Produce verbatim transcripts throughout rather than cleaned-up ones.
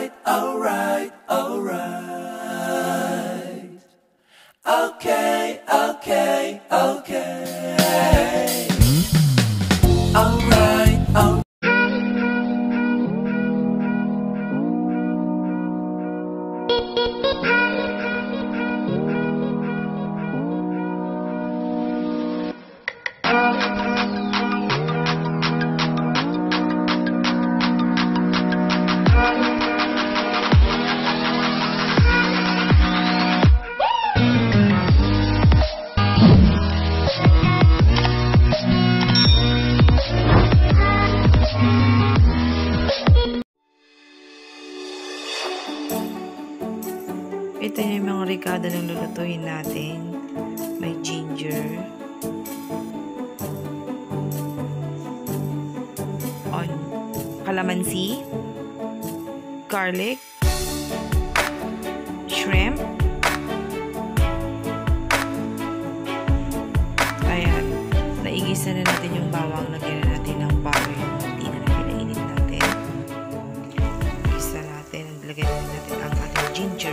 alright, alright, alright. Okay, okay, okay. Alright, alright. Ito yung mga ricado ng lulutuin natin. May ginger, on calamansi, garlic, shrimp. Ayan, naigisa na natin yung bawang. Lagyan na natin ng power yung hindi na pinainit natin. Igisa natin, lagyan na natin ang ating ginger.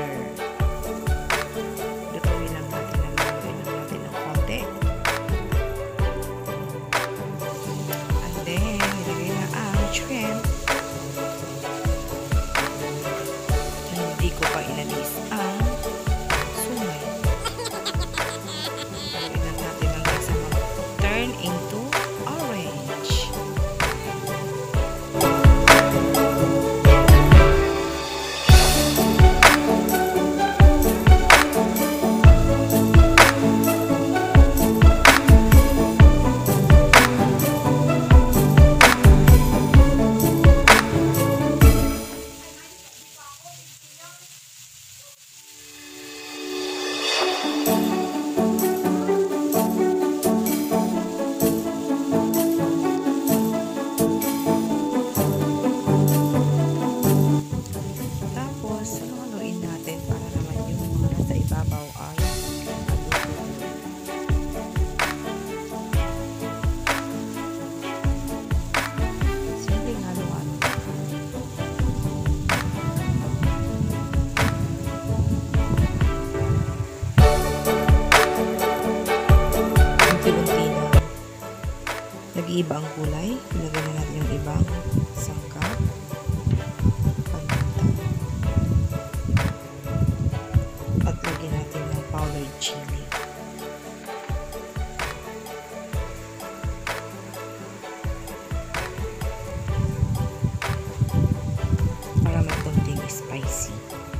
Hindi ko pa inalis ang sungay. Tignan natin hanggang sa mag-turn into orange. Nag-iiba ang kulay. Ilagay na natin yung ibang sangkap. Paminta. At lagyan natin ng powdered chili. Para may konting spicy.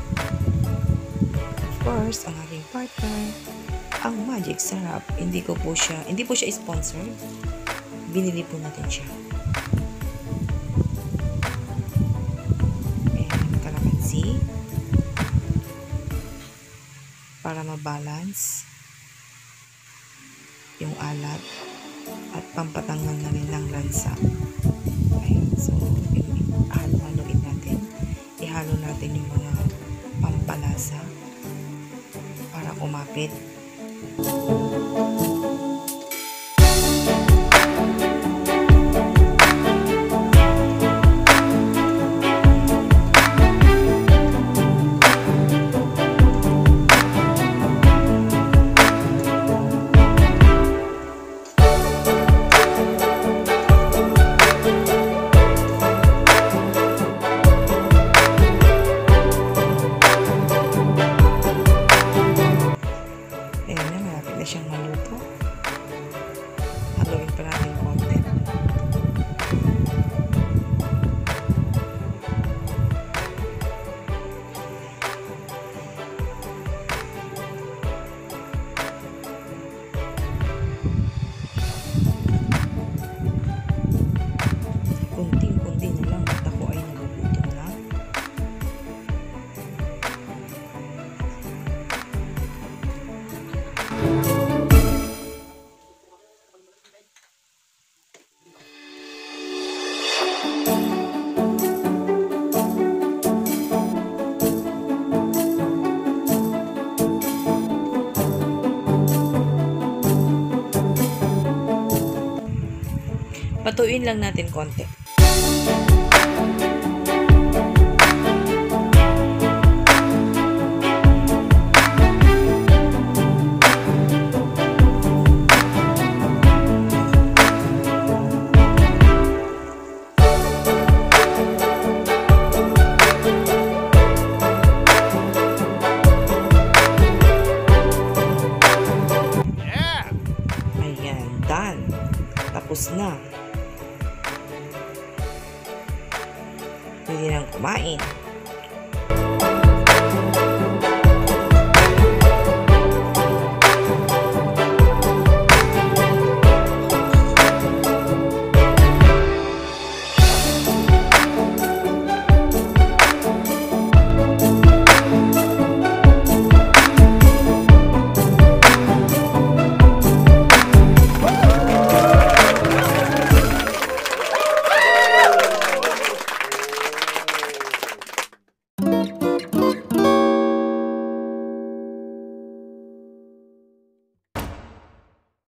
Of course, ang aking partner, ang Magic Sarap. Hindi ko po siya, hindi po siya sponsored. Binili po natin siya. Ayan, kalamansi. Para mabalance yung alat at pampatanggal na rin ng lansa. Ayan, so, ihalo-haloin natin. Ihalo natin yung mga pampalasa para kumapit. Siyang maluto. Haluin pa natin konti. Kunting-kunti na lang at ako ay nagugutom na. Patuin lang natin konti. kumain.